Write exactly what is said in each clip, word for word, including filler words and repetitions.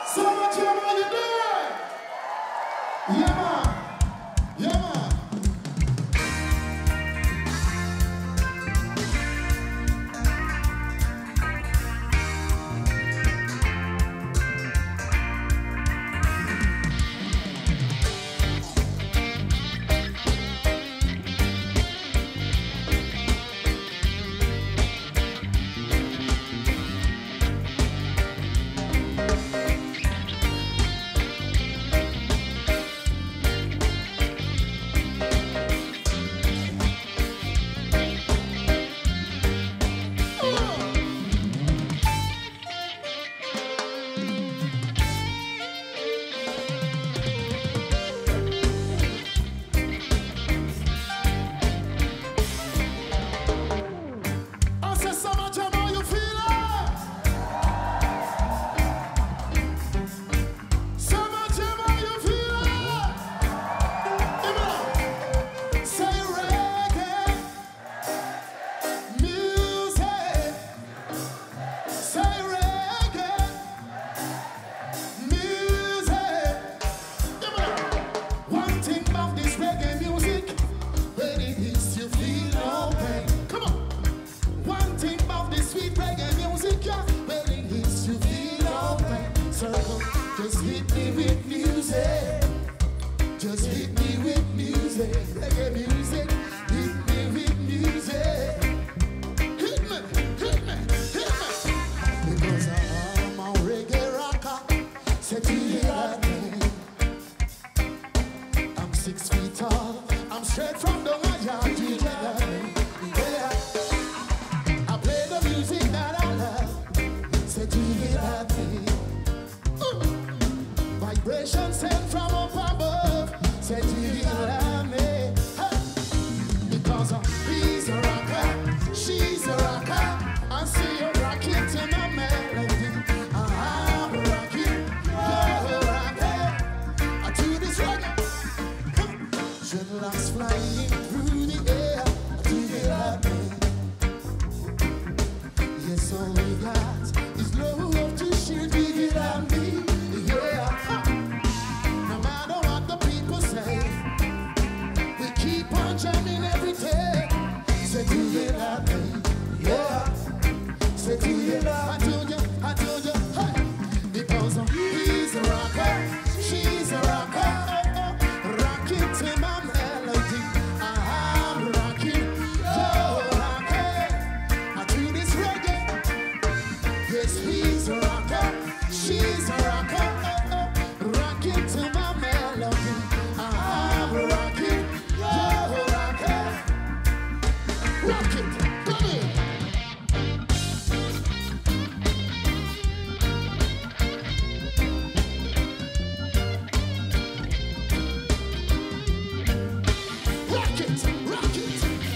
So much you want to do it. Yeah, man. Yeah, man. Just hit me with music. Just hit me with music. Reggae music. Hit me with music. Hit me, hit me, hit me. Because I'm a reggae rocker. Set you hear me. I'm six feet tall. I'm straight from the yard to the yeah. I play the music that I love. Set you hear me. Vibration sent from up above, said you love me. Hey. Because he's a rocker, she's a rocker. I see you rocking to my melody. I'm rocking, you're rocking. I do this reggae. Dreadlocks flying through the air. Do you love me? Yes, all we got is love to share. Do you love me? Jamming every day. Say do you love me? Yeah. Say do you love me? I told you, I told you, hey. Because he's a rocker, she's a rocker. Oh, oh. Rocking to my melody. I'm rocking, you're rocking. I do this reggae. Yes, he's a rocker, she's a rocker. Oh, oh. Rocking to my melody. I'm rocking. Rock it, come in. Rock it, rock it.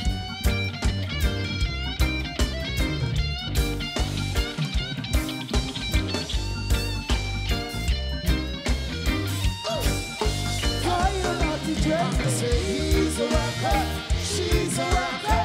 How you not the dream? I say he's a rocker, she's a rocker.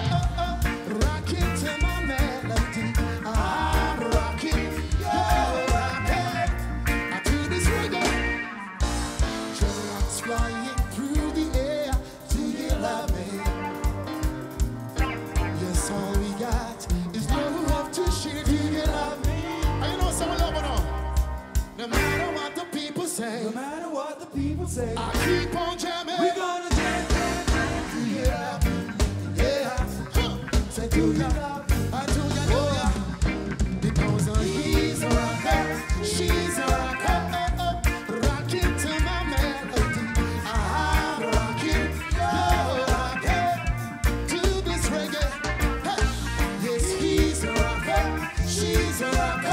No matter what the people say, no matter what the people say, I keep on jamming. We're gonna jam, jam, jam. Do you love me? Yeah. Huh. Say do you love me? I do you love ya? Because he's a rocker, she's a rocker. Oh, oh. Rocking to my melody. I'm rocking, you're rocking to this reggae. Hey. Yes, he's a rocker, she's a rocker.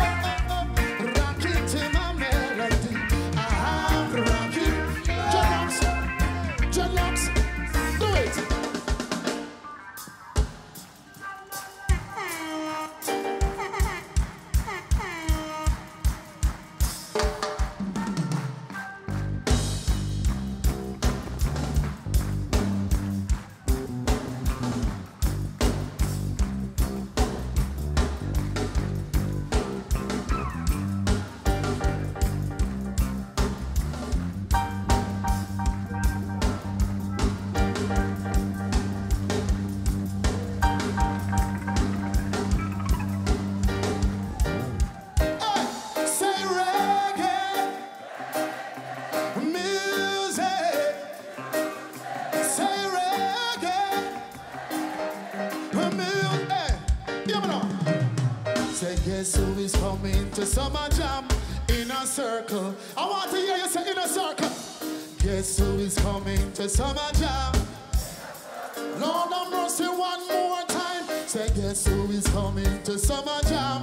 jam in a circle. I want to hear you say in a circle. Guess who is coming to summer jam? Lord of mercy, one more time. Say, guess who is coming to summer jam?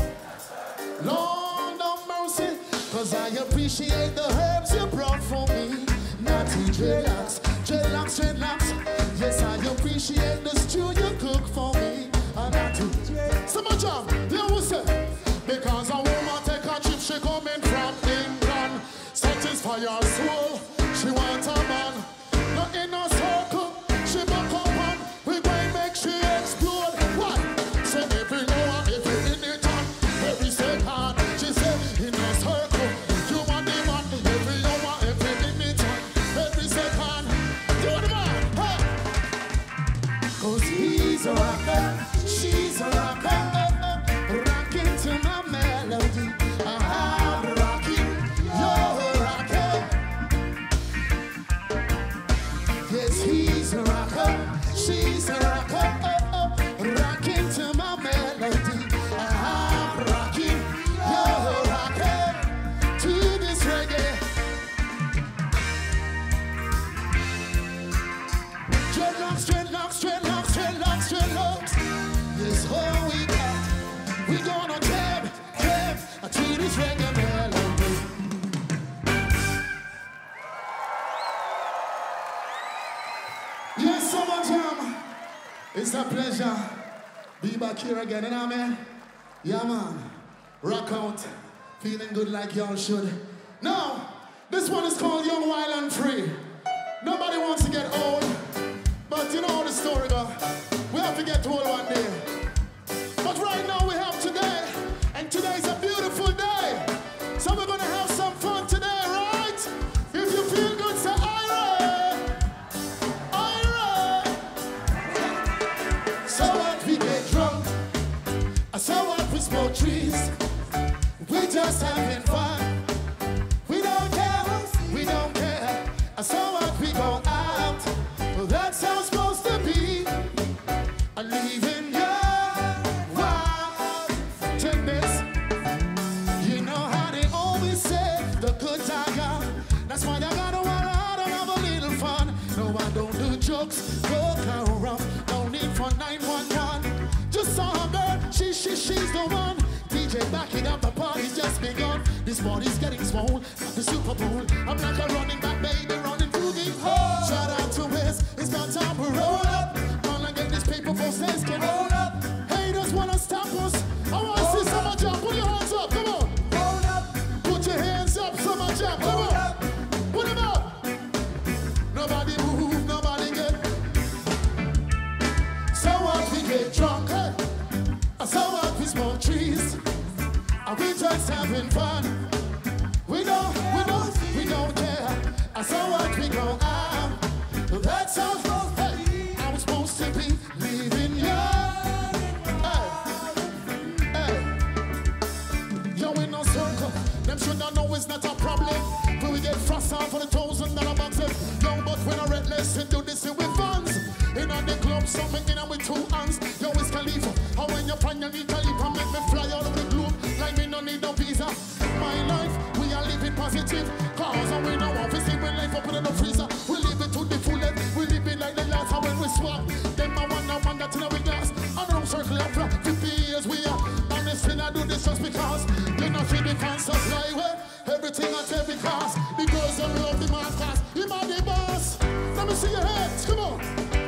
Lord of mercy, cause I appreciate the herbs you brought for me. Natty dreadlocks, dreadlocks, dreadlocks. Yes, I appreciate the stew you cook for me. And natty summer jam, you will say. Because a woman take a trip, she coming from England. Satisfy your soul, she wants a man. Not in a circle, she back up and we going make she explode. What? So every hour, every minute, every second, she said in a circle, you want the man. Every hour, every minute, every second, do the man. Hey. Cause he's a rocker, she's a rocker. Rocking to my melody, I'm rocking, you're rocking. Yes, he's a rocker, she's a rocker, oh, oh. Rocking to my melody, I'm rocking, you're rocking to this reggae. Dreadlocks, dreadlocks, dreadlocks, dreadlocks, dreadlocks. Yes, all we got, we gonna jam, jam to this reggae melody. Yes, summer jam. It's a pleasure. Be back here again, you know, man? Yeah, man. Rock out. Feeling good like y'all should. Now, this one is called Young, Wild, and Free. Nobody wants to get old, but you know how the story goes. We have to get old one day. But right now we have today, and today's a beautiful day. So we're gonna have some fun today, right? If you feel good, say Ira! Ira! So what, we get drunk. So what, we smoke trees. We just having fun. We don't care, we don't care. So what, we go out. Well, that's how it's supposed to be. I'm leaving you. That's why I gotta work hard and have a little fun. No, I don't do jokes, go around. No need for nine one one. Just saw her girl, she, she, she's the one. D J backing up, the party's just begun. This body's getting swole, like the Super Bowl. I'm like a running back, baby, running through the hole. Shout out to Wes, it's not time to roll up. Gonna get this paper for sense, can roll up. Haters wanna stop us. I wanna see summer jam, put your hands up, come on. Roll up. Put your hands up, summer jam, come on. Put him up! Nobody move, nobody get. So what, we get drunk, hey? So what, we smoke trees. And we just having fun. We don't, we don't, we don't care. So what, we go out. That's how it's supposed to be. I'm supposed to be leaving you. Hey, hey. Yo, in no circle. Them should not know it's not a problem. We get frost out for the thousand dollar boxes. Yo, but when I read less to do this with funds. In on the club, something in with two hands. Yo, it's Khalifa. How when you find your need Khalifa, make me fly all over the globe. Like me no need no visa. My life, we are living positive. Cause we know what we see when life up in the freezer. We live it to the fullest. We live it like the last time when we swap. Then I want no man that's in our glass. I don't circle up for fifty years we are. And this thing I do this just because. You know, see the can't supply well. Everything at every cost. The girls don't love the man class. You man the boss. Let me see your hands, come on.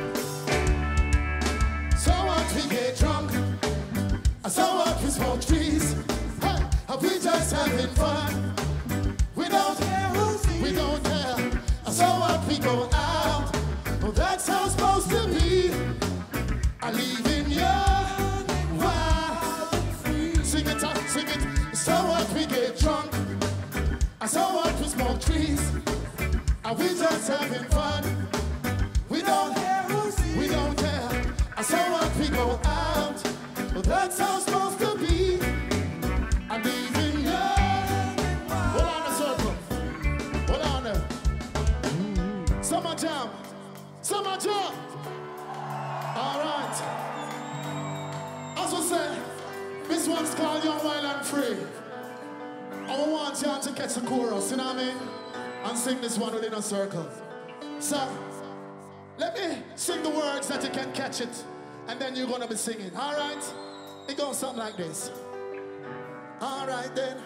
So what, we get drunk. So what, we smoke trees. Hey, we just having fun. We don't care, we don't care. So what, we go out. Well, that's how it's supposed to be. I leave in you. Wow. Sing it up, sing it. So what, we get drunk. So what, we smoke trees. And we just having fun. We don't care, we don't care. So what, we go out. Well, that's how it's supposed to be. I'm leaving you. Hold on a circle. Hold on there. Summer jam. Summer jam. All right. As we said, this one's called Young, Wild, and Free. want you to catch the chorus, you know what I mean? And sing this one within a circle. So, let me sing the words that you can catch it. And then you're gonna be singing, all right? It goes something like this. All right then.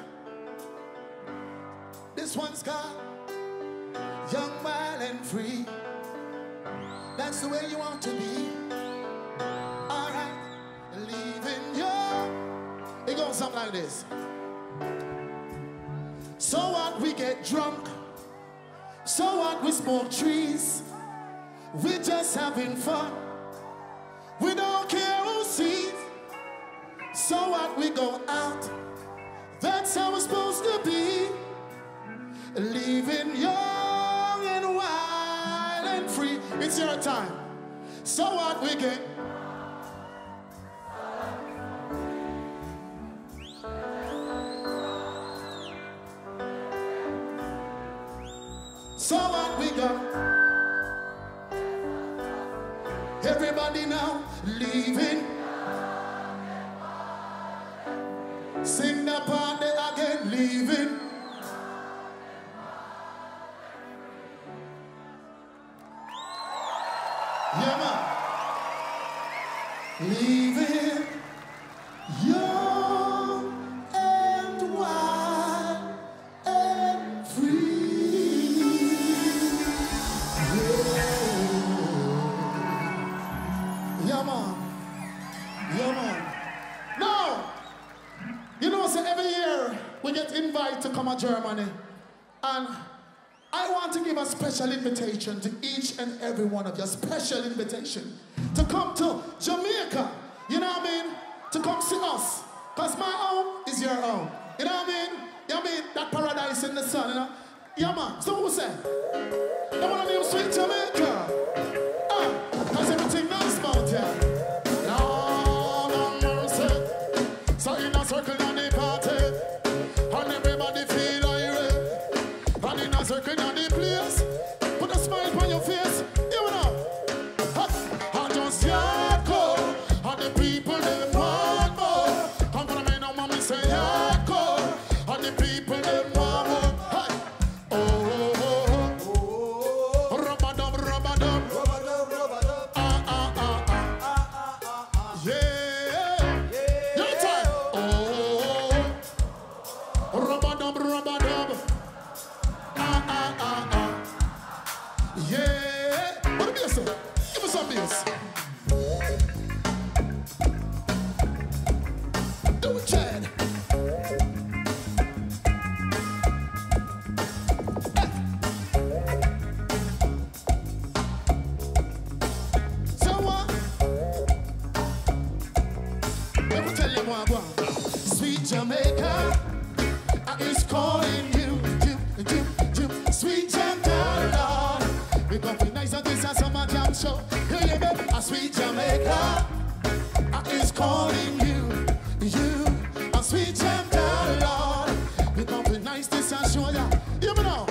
This one's got young, wild, and free. That's the way you want to be. All right, leaving you. It goes something like this. So what, we get drunk. So what, we smoke trees. We're just having fun. We don't care who sees. So what, we go out. That's how we're supposed to be. Living young and wild and free. It's your time. So what, we get. So what, we got. Everybody now, leaving. Sing the part again, leaving. Yeah, man. Leaving young and wild and free. Yeah, yeah man. Yeah, man. Now, you know, so every year we get invited to come to Germany, and I want to give a special invitation to each and every one of you, a special invitation to come to Jamaica, you know what I mean, to come see us, because my home is your home, you know what I mean, you know what I mean, that paradise in the sun, you know, yeah man, so who say, they want to name sweet Jamaica, ah, because everything nice about you. So in a circle on the party, and everybody feel irate. And in a circle on the place, put a smile on your face, you know. And just hardcore, and the people they want more. Come from me now, mommy say hardcore, and the people they want more. Hey, oh, oh, oh, oh, rubber dub, rubber dub, rubber dub, rubber dub. Ah, ah, ah, ah, ah, ah, yeah. Sweet Jamaica is calling you, you, you, you. Sweet Jamaica, we gon' be nice and this and summer jam show. Hear you, baby? A sweet Jamaica is calling you, you. A sweet Jamaica, we gon' be nice this and show ya. You know,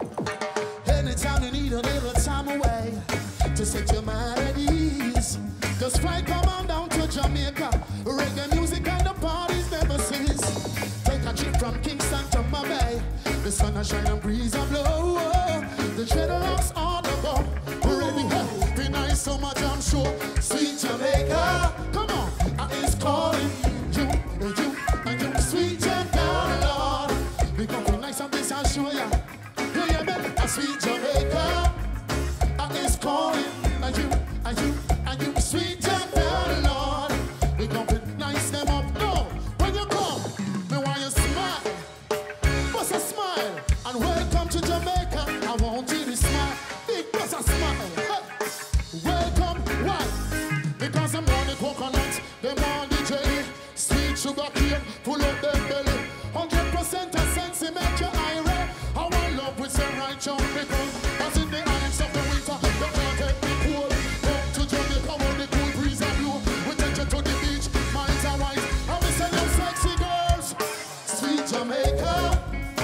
anytime you need a little time away to set your mind at ease, just fly come on down to Jamaica. Reggae music and the parties never cease. Take a trip from Kingston to my bay. The sun a shine and breeze a blow. The dreadlocks on the go. Ready, hey, be nice so much I'm sure. Sweet Jamaica, come on, I is calling you, you, and you, sweet Jamaica, Lord. We gon' be nice and this I'll show ya. Hear ya, baby? A sweet Jamaica, I is calling and you, and you, and you, sweet Jamaica, Lord. We gon' be nice them up. No, when you come, me want you smile. Bust a smile and welcome to Jamaica. I want you to smile. Big bust a smile. Hey. Welcome, why? Because I'm on the coconut, them on the jelly, sweet sugar cane, full of them belly. Hundred percent of sense make you irate. I want love with some right jump because as in the ice of the winter, the can't take me cool. Come to Jamaica when the cool breeze and blow. We take you to the beach, minds are white. And we send you sexy girls. Sweet Jamaica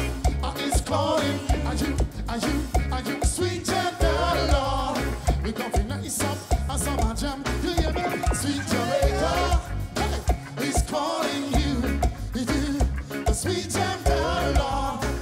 is calling. And you, and you, and you, sweet Jamaica, Lord. We gon' be nice up and summer jam. You hear me? Sweet Jamaica, hey, is calling you. You do. The sweet Jamaica, Lord.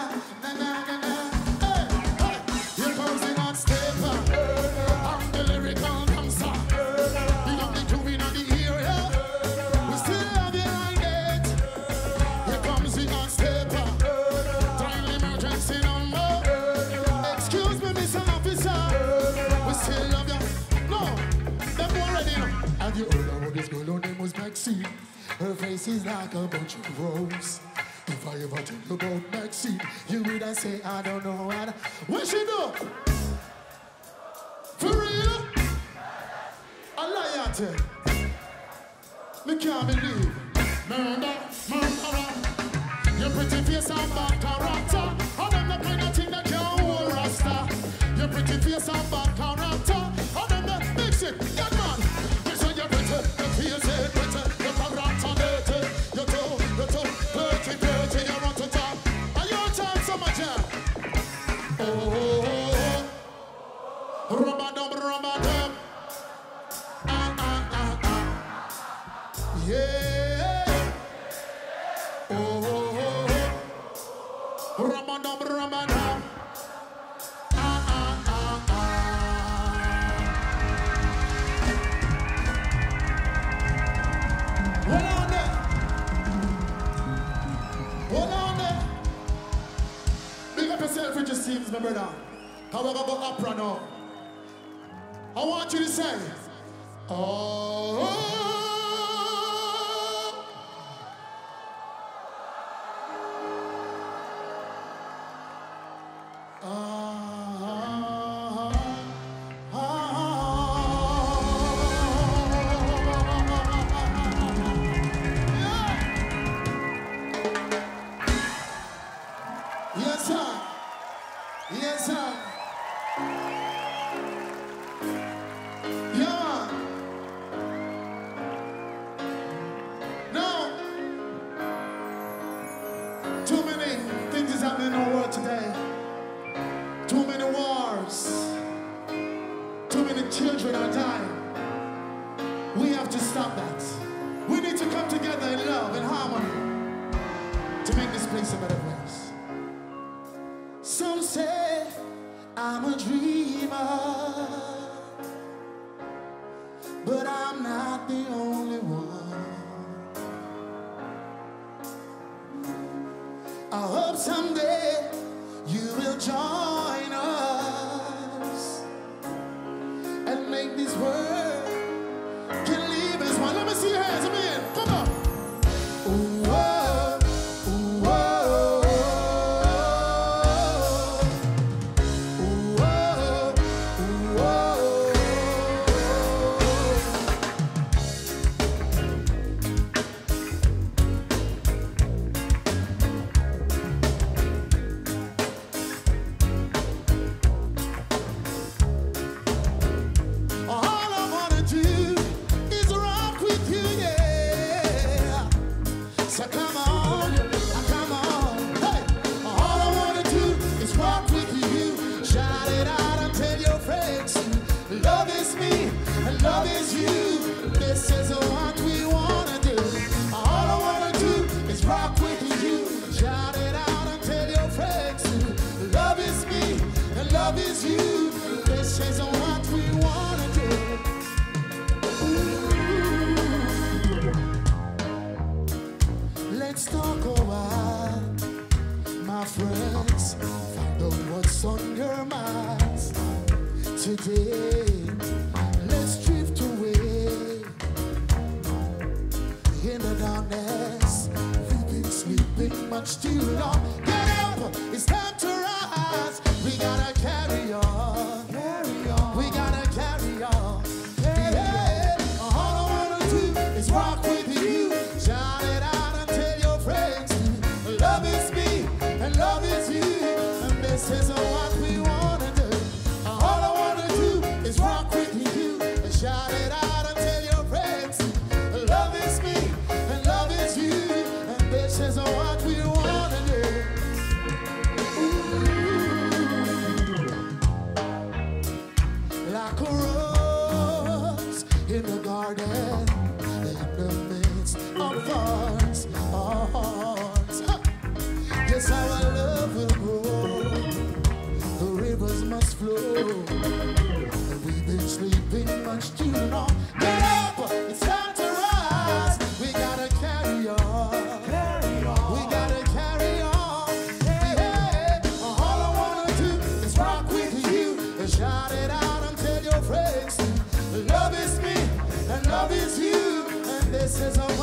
Maxine. Her face is like a bunch of roses. If I ever tell you about Maxine, you would I say I don't know what. What she do? For real? I lie at you. Me can't believe. Murder, murderer. Your pretty face and bad character. And them the kind of thing that can't hold rasta. Your pretty face and bad character. And them the mix it, get man. Listen, you're pretty, your face is pretty, your character dirty. You're too, you're too dirty, dirty, you want to talk. Are you talk so much, yeah? Oh, rub-a-dub, rub-a-dub. Ah, ah, ah, ah. Yeah. Oh, rub-a-dub, rub-a-dub. Ah, ah, ah, ah. Hold on there. Hold on there. Big up yourself with your teams, my brother. How we gonna go opera now? I want you to say, oh. Yes, sir. Yes, sir. Yeah. Now, too many things is happening in our world today. Too many wars. Too many children are dying. We have to stop that. We need to come together in love and harmony to make this place a better place. Some say I'm a dreamer, but I'm not the only one. I hope someday you will join us and make this world can leave as one. Let me see your hands, come in, come on. Ooh, whoa, ooh, whoa. Love is you, this is what we wanna do. All I wanna do is rock with you. Shout it out and tell your friends too. Love is me and love is you. This is what we wanna do. Ooh. Let's talk a while, my friends. Find out what's on your minds today. Let's drift away in the darkness. We've been sleeping much too long. Get up, it's time to rise. We gotta carry on, carry on. We gotta carry on. Yeah, all I wanna do is rock with you. Shout it out and tell your friends too. Love is me and love is you, and this is what we wanna do. All I wanna do is rock with you. Shout it out and tell your friends. Love is me and love is you, and this is what we wanna do. Ooh. Like a rose in the garden, in the midst of thorns, thorns. Yes, our love will grow. The rivers must flow. We've been sleeping much too long. Get up, it's time to rise. We gotta carry on, carry on. We gotta carry on. Yeah, all I wanna do is rock with you. Shout it out and tell your friends. Love is me and love is you, and this is a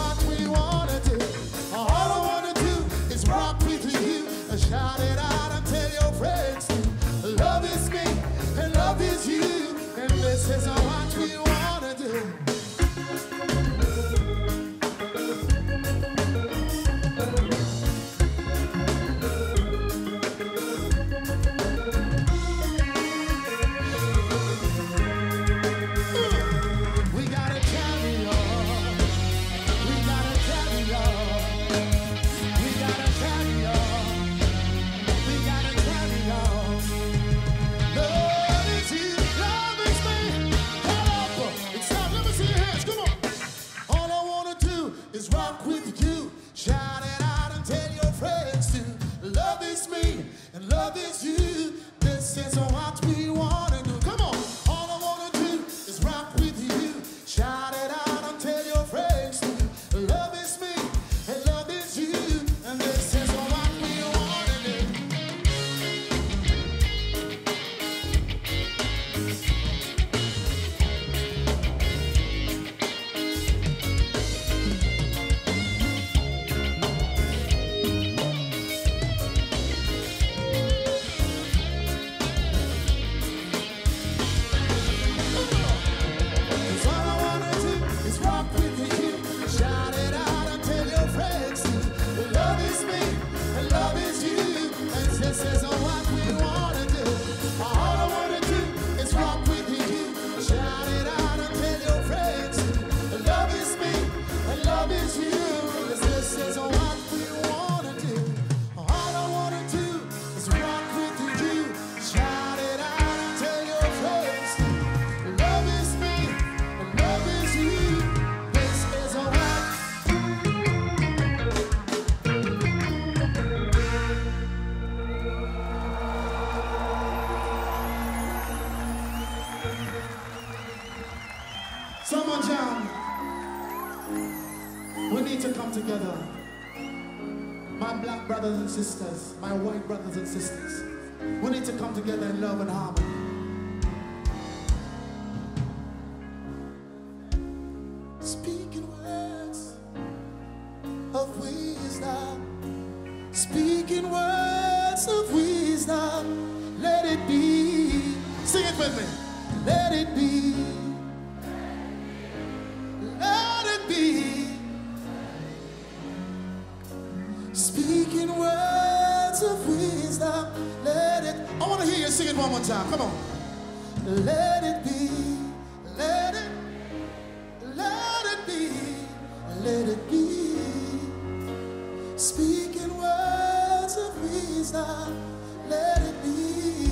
on, John. We need to come together. My black brothers and sisters, my white brothers and sisters. We need to come together in love and harmony. Speaking words of wisdom. Speaking words of wisdom. Let it be. Sing it with me. Let it be. Let it be. Speaking words of wisdom. Let it. I want to hear you sing it one more time. Come on. Let it be. Let it. Let it be. Let it be. Speaking words of wisdom. Let it be.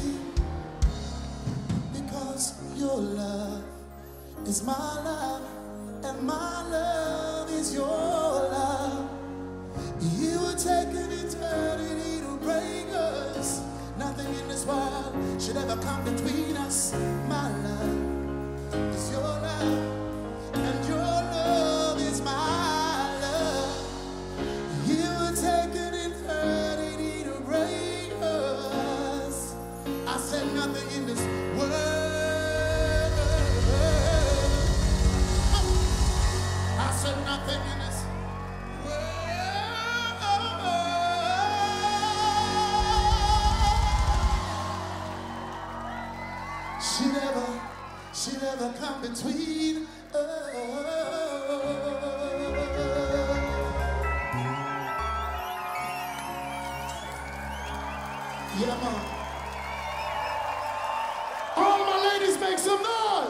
Because your love is my love, and my love is your love. You were taking eternity to break us. Nothing in this world should ever come between us. My love is your love, and your love is my love. You were taking eternity to break us. I said nothing in this world. I said nothing in this world should ever, should ever come between us. Yeah, man. All my ladies, make some noise.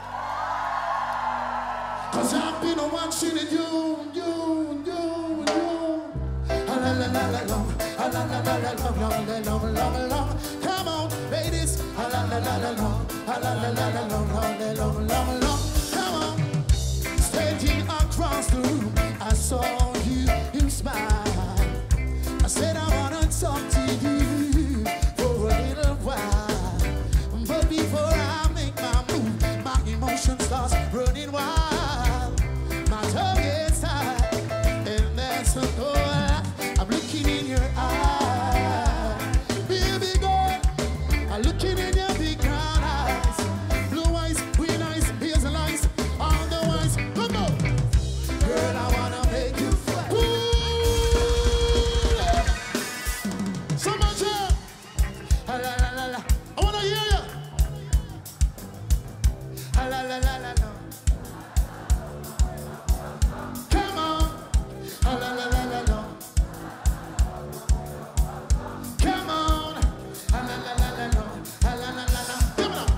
Cause I've been watching it, you, you, you, you. La la la la la, la la la la la, long, long, long. Come on, ladies. La la la la la, la la la la la, long, long, long, long. Come on. Standing across the room, I saw you, you smile. I said I wanna talk to you for a little while. But before I make my move, my emotion starts running wild. My tongue gets tied, and that's a no. I'm looking in your eyes, baby girl. I'm looking in your big brown eyes, blue eyes, green eyes, hazel eyes, all the eyes. Come on, girl, I wanna make you fly. Ooh, yeah. So much up. La la la la. I wanna hear you. La la la la la. Come on. La la la la la. Come on. La la la la la. La la la la la. Come on.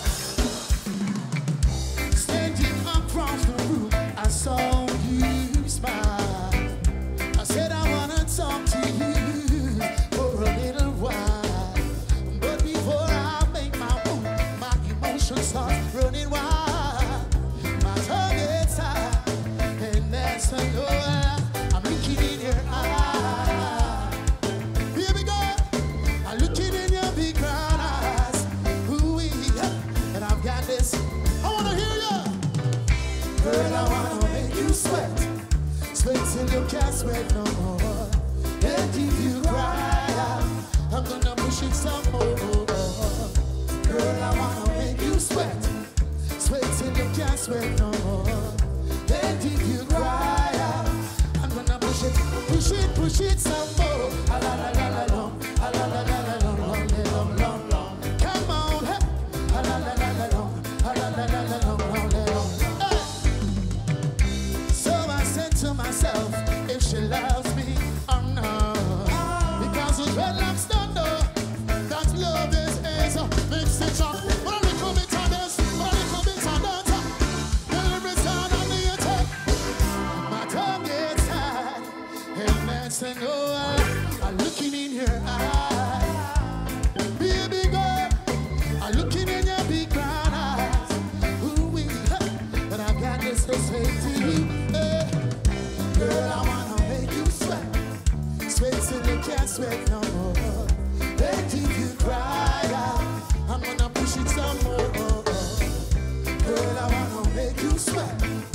Standing across the room, I saw you smile. I said I wanna talk to you for a little while. But before I make my move, my emotions start running wild. My tongue gets tied, and that's a no. I'm looking in your eyes, baby girl. I'm looking in your big brown eyes. Ooh, and I've got this. I wanna hear you, girl. I wanna make you sweat, sweat till you can't sweat no more. And if you cry out, I'm gonna push it some more. Girl, I wanna make you sweat, sweat till you can't sweat no more. And if you cry out, I'm gonna push it, push it, push it some more. Ah, la la la la long, ah, la la la la long, long, long, long, long. Come on, hey. Ah, la la la la long, ah, la la la la long, long, long. Hey. So I said to myself, if she loves me or not, because the dreadlocks don't know that love is is a mixed it up. But a little bit of this, but a little bit of that. Every time on the attack, my tongue gets tied, and that's a no. I'm looking in your eyes, baby girl. I'm looking in your big brown eyes. Ooh, we, but I've got this to say to you, hey. Girl, I wanna make you sweat, sweat till you can't sweat no more. And if you cry out, I'm gonna push it some more. Girl, I wanna make you sweat,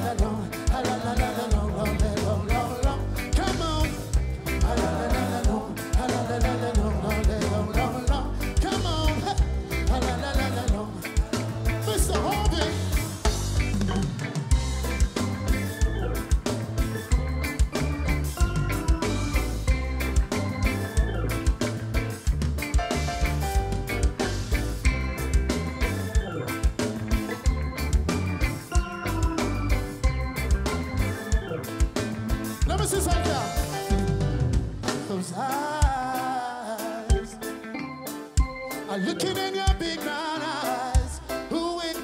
Looking in your big brown eyes, who it?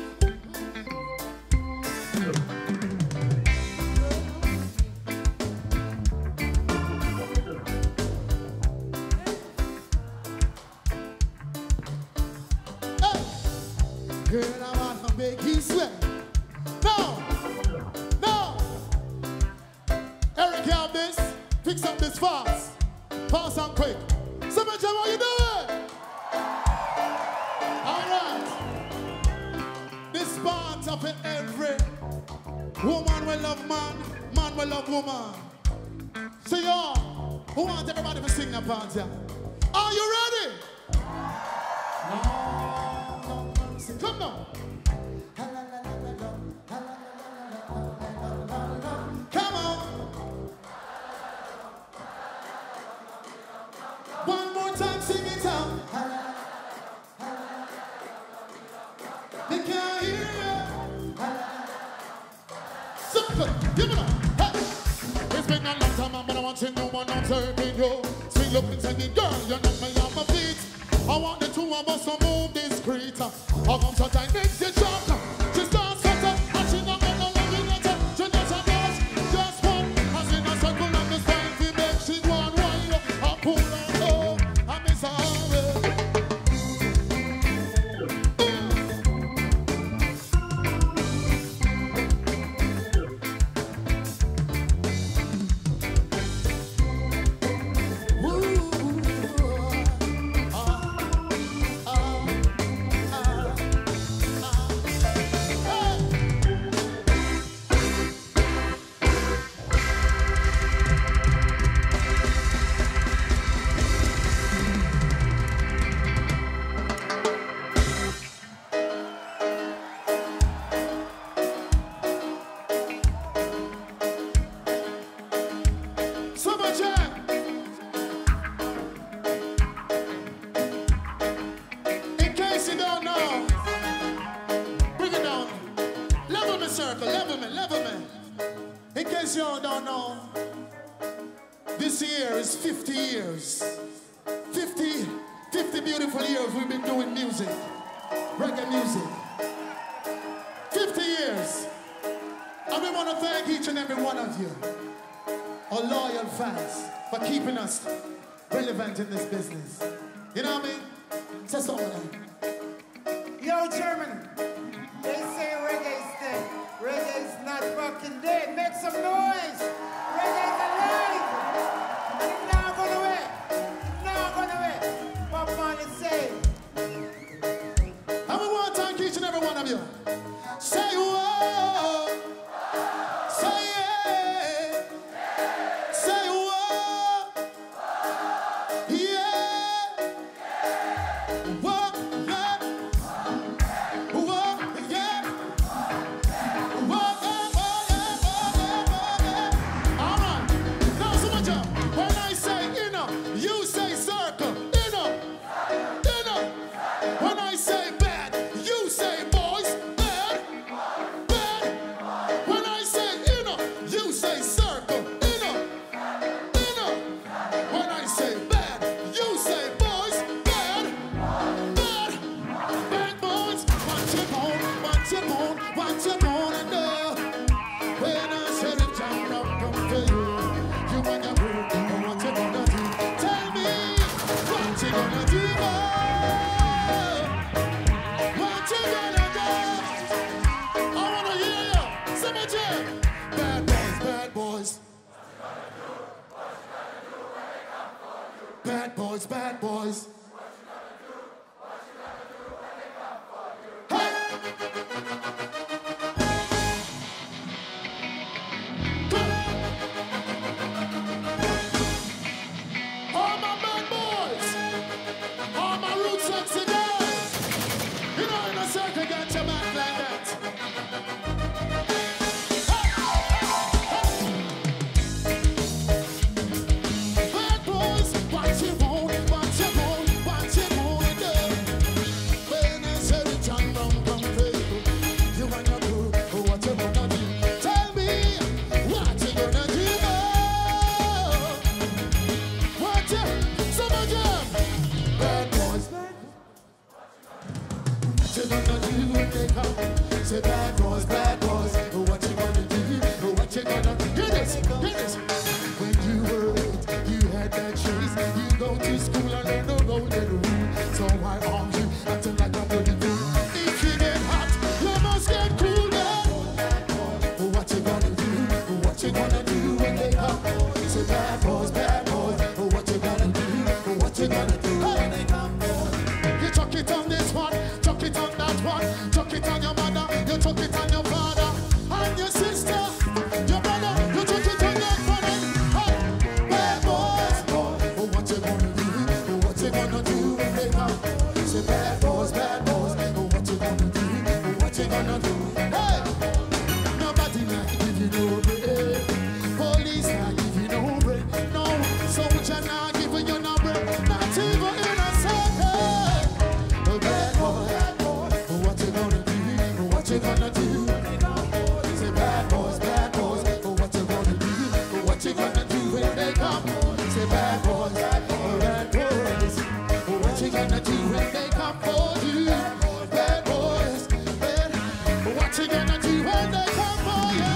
Hey. Girl, I want to make you sweat. No, no. Eric, you have this. Fix up this fast. Fast and quick. So much, what you doing? Up in every woman will love man, man will love woman. So y'all, who wants everybody to sing that part here? Are you ready? No. Come on. Come on. One more time, sing it out. They can't hear you. Give it up. Hey. It's been a long time, but I want you to know what I'm serving you. Sweet looking, singing girl, you know me on my feet. I want the two of us to move discreet. I come so tight, makes you shock. She starts to up, and she not gonna love you later. She does a dance, just one. As in a circle of the spine, we make she one wine. I pull her low, I miss her. You don't know, this year is fifty years. fifty, fifty beautiful years we've been doing music, reggae music. fifty years. And we want to thank each and every one of you, our loyal fans, for keeping us relevant in this business. You know what I mean? Say something. Yo, German, they say reggae's dead. Reggae's not fucking dead. Make some noise. Reggae's alive. It's not gonna wait. It's not gonna wait. Pop on and say. And we want to thank each and every one of you. Say whoa. Say yeah. Say whoa. Yeah. Whoa. Yeah. Whoa. Yeah. Bad boys, bad boys. Hey! gonna do when they come? Say bad boys, bad boys. What you gonna do? What you gonna do when they come? You chuck it on this one, chuck it on that one, chuck it on your mother, you chuck it on your father, and your sister, your brother, you chuck it on your father. Hey, bad boys, boy. What you gonna do? What you gonna do when they come? Say bad boys, bad boys. What you gonna do? What you gonna do? Hey, nobody not give you no break. Police not give you no break. No soldier not giving you no break. Not even in a second. Oh, bad boy, bad boy. What you gonna do? What you gonna do? Say bad boys, bad boys. What you gonna do? What you gonna do when they come? Say bad boys, bad boys, bad boys. What you gonna do when they come for you? Bad boys, bad. What you gonna do when they come for you?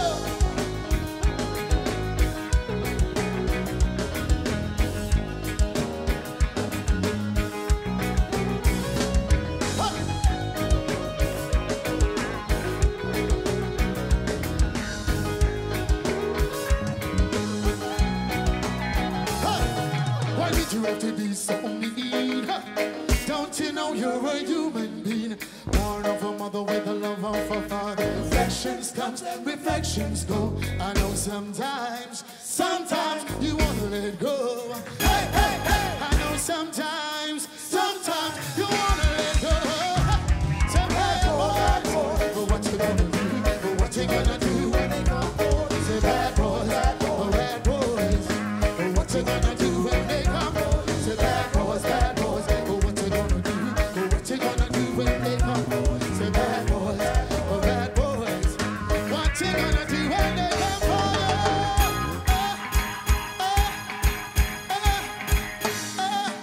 Why did you have to be so mean? Don't you know you're a human being? Born of a mother with the love of a father. Reflections comes, reflections go. I know sometimes, sometimes you wanna let go. Hey, hey, hey! I know sometimes, sometimes you wanna let go. Say, bad boy, what you gonna do? What you gonna do when they come? Say, bad boy, bad boy, bad boys. What you gonna do when they come? Say, bad boys, bad boys. What you gonna do? What you gonna do when they come? Say, bad boys, bad boys. What you gonna do when they come for you? Uh, uh, uh, uh.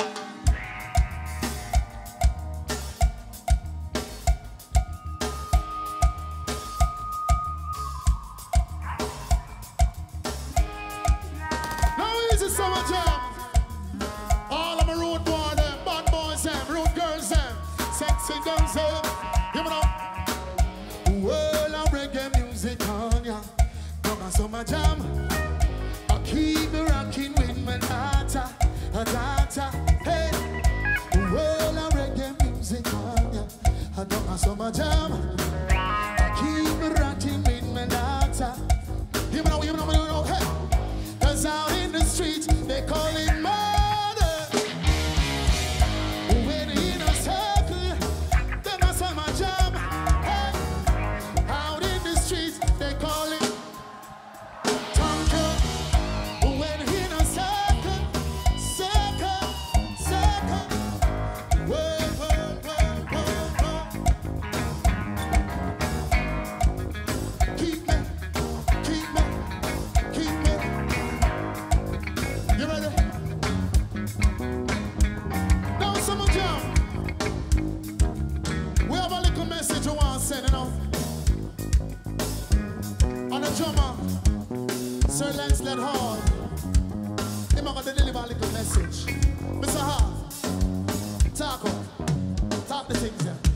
Now easy summer jam. All of my road boys, them, bad boys, them, road girls, them, sexy girls, them. You know, world of reggae music on ya. Come on, summer jam. I keep me rocking with my data, a data. Hey, world of reggae music on ya. I come on, summer jam. I keep me rocking with my data. You know, you know, you know, hey. 'Cause out in the streets they call it murder. When in a circle, they must have my job. Hey. Out in the streets they call it tonka. When in a circle, circle, circle. Whoa, whoa, whoa, whoa, whoa. Keep me, keep me, keep me. You ready? Now someone jump. We have a little message you want to send, you know. On the drummer, Sir Lancelot Hall. Him going to deliver a little message. Mister Hall, talk up. Talk the things there.